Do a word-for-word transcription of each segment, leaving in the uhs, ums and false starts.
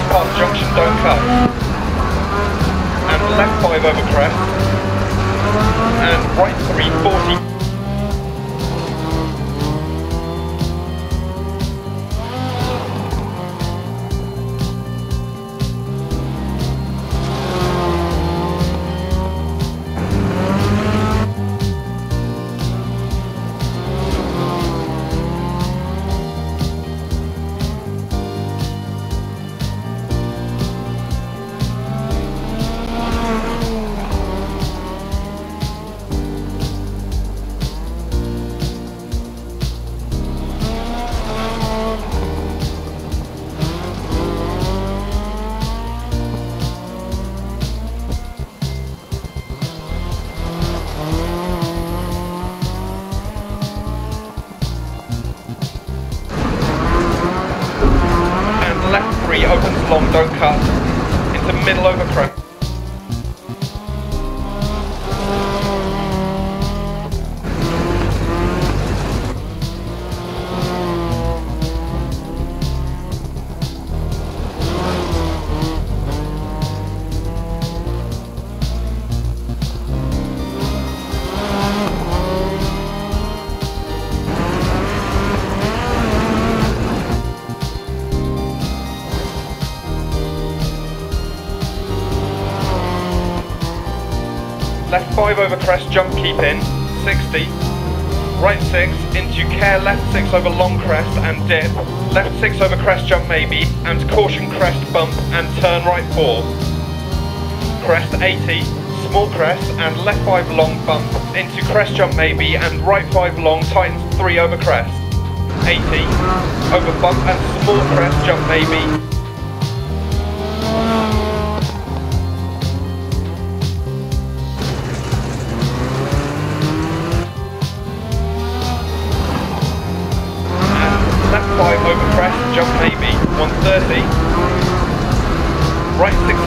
past junction, don't cut. And left five over crest. And right three, forty. Opens long, don't cut. Into middle over crest. Left five over crest, jump, keep in, sixty. Right six, into care, left six over long crest and dip. Left six over crest, jump maybe, and caution crest bump and turn right four. Crest eighty, small crest and left five long bump, into crest jump maybe and right five long, tightens three over crest. eighty, over bump and small crest, jump maybe. five over crest, jump maybe, one thirty, right six,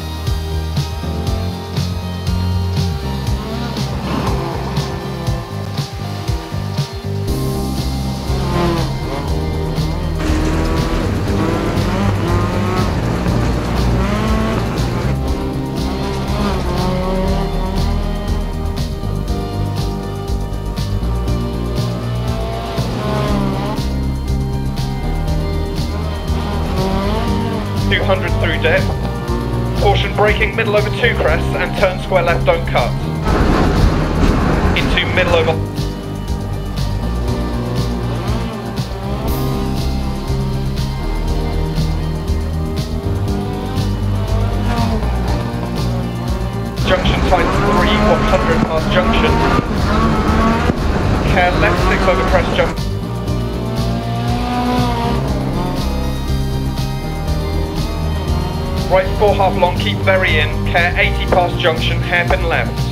two hundred through dip. Caution braking middle over two crests and turn square left, don't cut. Into middle over. Junction tightens three, one hundred past junction. Care left six over crest jump. Right four half long, keep very in, care eighty past junction, hairpin left.